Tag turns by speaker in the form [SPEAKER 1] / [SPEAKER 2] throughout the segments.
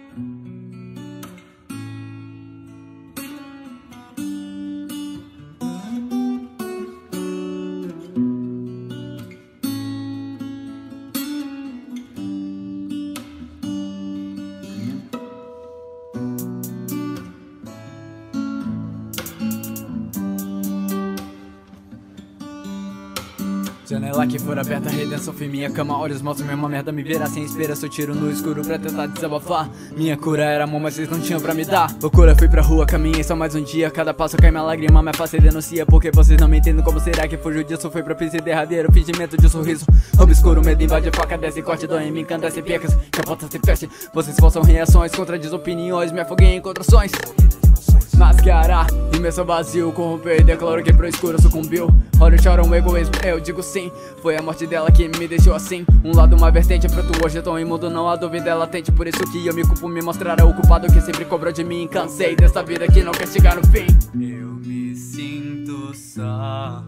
[SPEAKER 1] Janela que for aberta, a redenção foi minha cama. Olhos mostram mesma merda, me verá sem esperança. Eu tiro no escuro pra tentar desabafar. Minha cura era amor, mas vocês não tinham pra me dar. Loucura, fui pra rua, caminhei só mais um dia. Cada passo cai minha lágrima, me afasta e denuncia. Porque vocês não me entendem, como será que fugiu disso? Foi pra piso derradeiro, fingimento de sorriso. Obscuro, medo invade, faca desce, corte, dói em mim, encandece pecas. Que a porta se feche, vocês forçam reações, contradiz opiniões, me afoguei em contrações. Mascarar, imenso vazio, corromper, declaro que pro escuro sucumbiu. Olha, chora um egoísmo, eu digo sim. Foi a morte dela que me deixou assim. Um lado, uma vertente, preto hoje é tão imundo, não há dúvida, é latente. Por isso que eu me culpo, me mostrar o culpado que sempre cobrou de mim. Cansei dessa vida que não quer chegar no fim.
[SPEAKER 2] Eu me sinto só,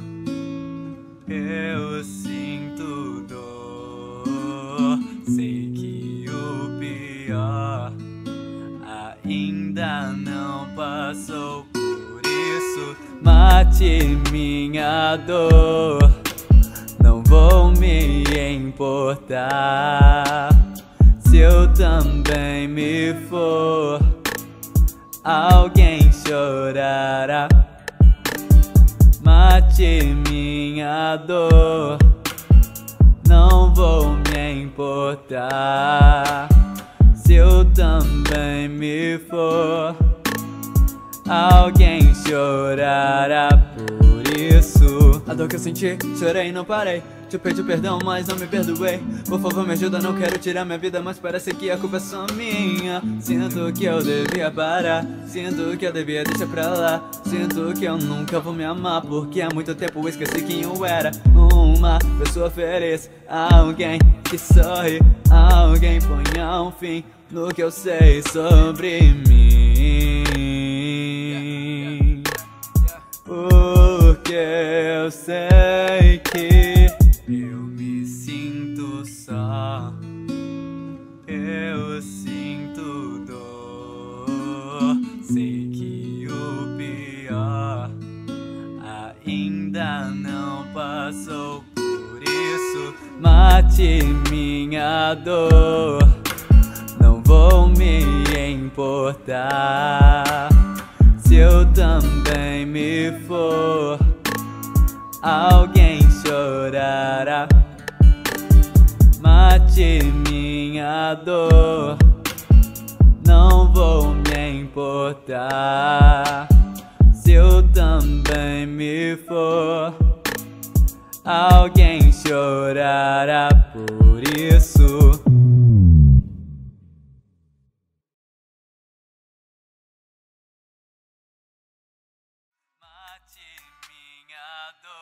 [SPEAKER 2] eu sinto dor. Sei que o pior ainda não passou, por isso mate minha dor. Não vou me importar se eu também me for. Alguém chorará. Mate minha dor. Não vou me importar se eu também me for. Alguém chorará por isso.
[SPEAKER 1] A dor que eu senti,
[SPEAKER 2] Chorei e não parei. Te pedi perdão, mas não me perdoei. Por favor, me ajuda, não quero tirar minha vida, mas parece que a culpa é só minha. Sinto que eu devia parar, sinto que eu devia deixar pra lá. Sinto que eu nunca vou me amar, porque há muito tempo eu esqueci quem eu era. Uma pessoa feliz, alguém que sorri, alguém ponha um fim no que eu sei sobre mim. Porque eu sei que eu me sinto só, eu sinto dor. Sei que o pior ainda não passou, por isso mate minha dor. Não vou me importar se eu também me for. Alguém chorará. Mate minha dor. Não vou me importar se eu também me for. Alguém chorará por isso. Mate minha dor.